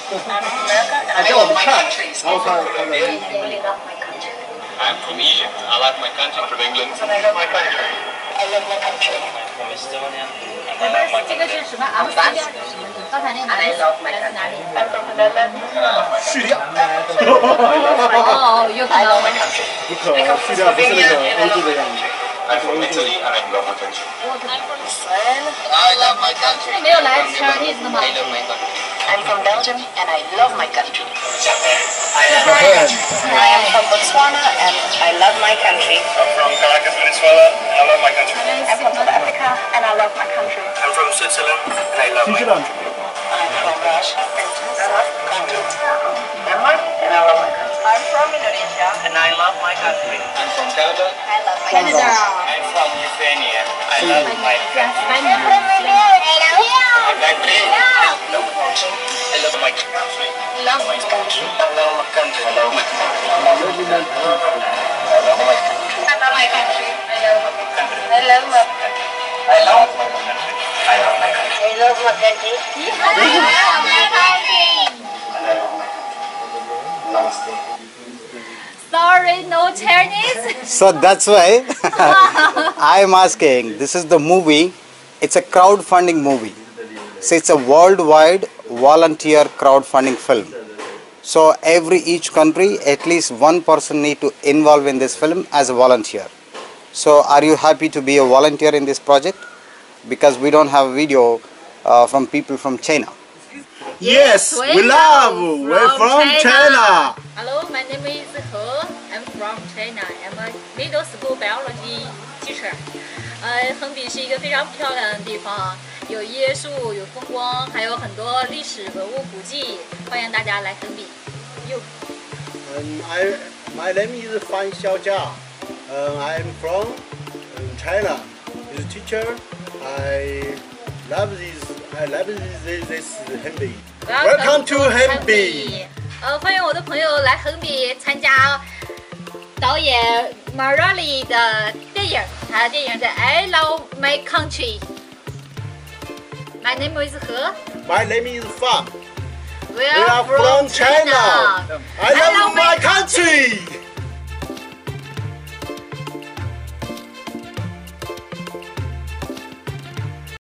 America, and I love my country. I really love my country. I'm from Egypt. I love my country. I'm from England. And I love my country. I love my country. I'm from Estonia. And I love my country. I'm France. And I love my country. I'm from the Netherlands. Oh, you I love my country. I come from Slovenia and I love my country. I'm from Italy and I love my country. I'm from Israel. I love my country. 没有来 Chinese 的吗？ I love my country. I'm from Belgium and I love my country. Japan. I am from Botswana and I love my country. I'm from Caracas, Venezuela, and I love my country. I'm from South Africa and I love my country. I'm from Switzerland and I love my country. I'm from Russia and I love my country. Denmark and I love my country. I'm from Indonesia and I love my country. I'm from Canada. I love my Canada. country. I'm from Lithuania. I love my country. Spanish. I'm like I love my country. Love my country. I love my country. I love my country. I love my country. I love my country. I love my country. I love my country. I love my country. I love my country. Namaste. Sorry, no Chinese. So that's why I am asking. This is the movie. It's a crowdfunding movie. So it's a worldwide volunteer crowdfunding film. So each country, at least one person need to involve in this film as a volunteer. So are you happy to be a volunteer in this project? Because we don't have a video from people from China. Yes, we love. We're from China. Hello, my name is He. I'm from China. I'm a middle school biology teacher. 横滨是一个非常漂亮的地方，有椰树，有风光，还有很多历史文物古迹，欢迎大家来横滨。 My name is Fan Xiaojia. I'm from China. As a teacher, I love this Hampi. Welcome to Hampi. 欢迎我的朋友来横滨参加导演 Muralidhar 的电影，他的电影叫《I Love My Country》。My name is He. My name is Fan. We are from China. I love my country.